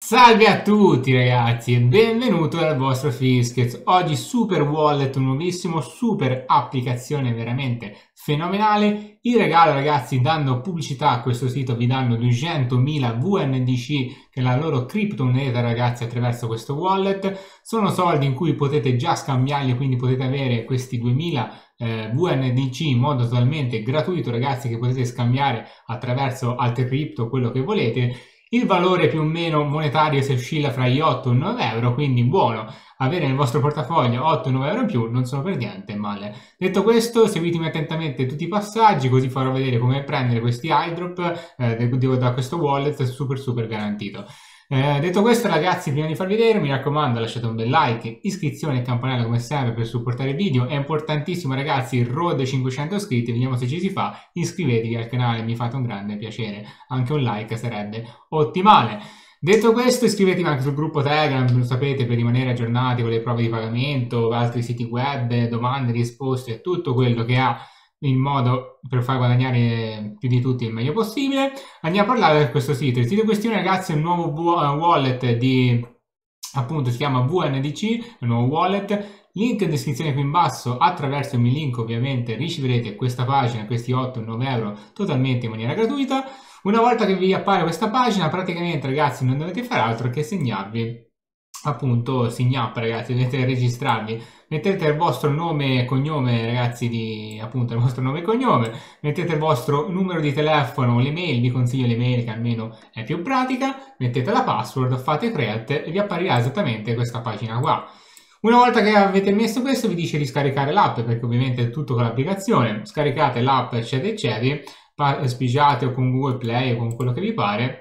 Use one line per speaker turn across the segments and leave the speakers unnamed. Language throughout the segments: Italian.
Salve a tutti ragazzi e benvenuto dal vostro Fiskets. Oggi super wallet, un nuovissimo super applicazione veramente fenomenale. In regalo ragazzi, dando pubblicità a questo sito, vi danno 200.000 VNDC, che è la loro criptomoneta ragazzi, attraverso questo wallet. Sono soldi in cui potete già scambiarli, quindi potete avere questi 2000 VNDC in modo totalmente gratuito ragazzi, che potete scambiare attraverso altre cripto, quello che volete. Il valore più o meno monetario si oscilla fra gli 8 e i 9 euro, quindi buono avere nel vostro portafoglio 8 e 9 euro in più, non sono per niente male. Detto questo, seguitemi attentamente tutti i passaggi, così farò vedere come prendere questi airdrop da questo wallet super garantito. Detto questo ragazzi, prima di farvi vedere mi raccomando lasciate un bel like, iscrizione e campanella come sempre per supportare il video. È importantissimo ragazzi, road 500 iscritti, vediamo se ci si fa. Iscrivetevi al canale, mi fate un grande piacere, anche un like sarebbe ottimale. Detto questo, iscrivetevi anche sul gruppo Telegram, lo sapete, per rimanere aggiornati con le prove di pagamento, altri siti web, domande, risposte e tutto quello che ha in modo per far guadagnare più di tutti il meglio possibile. Andiamo a parlare di questo sito. Il sito in questione ragazzi è un nuovo wallet di, appunto, si chiama VNDC, il nuovo wallet. Link in descrizione qui in basso. Attraverso il mio link ovviamente riceverete questa pagina, questi 8-9 euro totalmente in maniera gratuita. Una volta che vi appare questa pagina, praticamente ragazzi non dovete fare altro che segnarvi, appunto, Signap ragazzi, dovete registrarvi, mettete il vostro nome e cognome ragazzi, appunto il vostro nome e cognome, mettete il vostro numero di telefono, l'email, vi consiglio l'email che almeno è più pratica, mettete la password, fate create e vi apparirà esattamente questa pagina qua. Una volta che avete messo questo vi dice di scaricare l'app, perché ovviamente è tutto con l'applicazione. Scaricate l'app eccetera, spigiate o con Google Play o con quello che vi pare.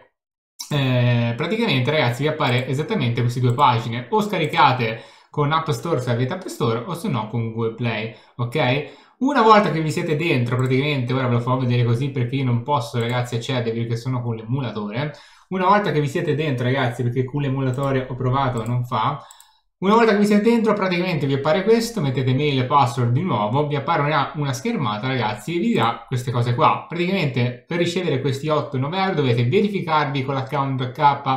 Praticamente ragazzi vi appare esattamente queste due pagine, o scaricate con App Store se avete App Store, o se no con Google Play, ok? Una volta che vi siete dentro, praticamente, ora ve lo farò vedere così perché io non posso ragazzi accedervi perché sono con l'emulatore. Una volta che vi siete dentro ragazzi, perché con l'emulatore ho provato non fa, una volta che vi siete dentro praticamente vi appare questo, mettete mail e password di nuovo, vi appare una schermata ragazzi e vi dirà queste cose qua. Praticamente per ricevere questi 8-9 euro dovete verificarvi con l'account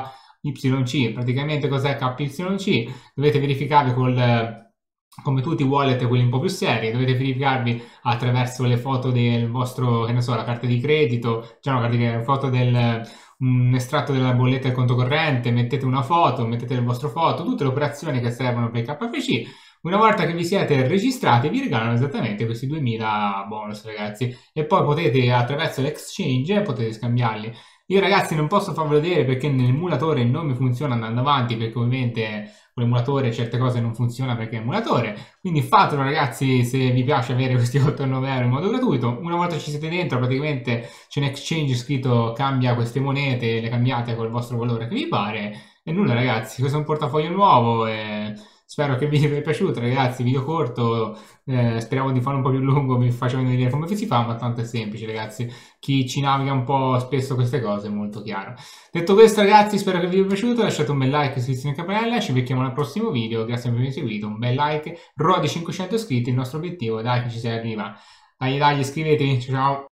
KYC. Praticamente cos'è KYC? Dovete verificarvi come tutti i wallet, quelli un po' più seri, dovete verificarvi attraverso le foto del vostro, che ne so, la carta di credito, cioè una carta di credito, foto un estratto della bolletta del conto corrente, mettete una foto, mettete il vostro foto, tutte le operazioni che servono per il KFC. Una volta che vi siete registrati vi regalano esattamente questi 2000 bonus ragazzi, e poi potete attraverso l'exchange potete scambiarli. Io ragazzi non posso farvelo vedere perché nell'emulatore non mi funziona andando avanti, perché ovviamente con l'emulatore certe cose non funzionano perché è emulatore, quindi fatelo ragazzi se vi piace avere questi 8-9 euro in modo gratuito. Una volta ci siete dentro praticamente c'è un exchange scritto cambia queste monete, le cambiate col vostro valore che vi pare, e nulla ragazzi, questo è un portafoglio nuovo e spero che il video vi sia piaciuto ragazzi, video corto, speriamo di farlo un po' più lungo, vi faccio vedere come si fa, ma tanto è semplice ragazzi, chi ci naviga un po' spesso queste cose è molto chiaro. Detto questo ragazzi, spero che vi sia piaciuto, lasciate un bel like, iscrizione al canale, ci becchiamo al prossimo video, grazie per avermi seguito, un bel like, road 500 iscritti, il nostro obiettivo, dai che ci si arriva, dai iscrivetevi, ciao ciao!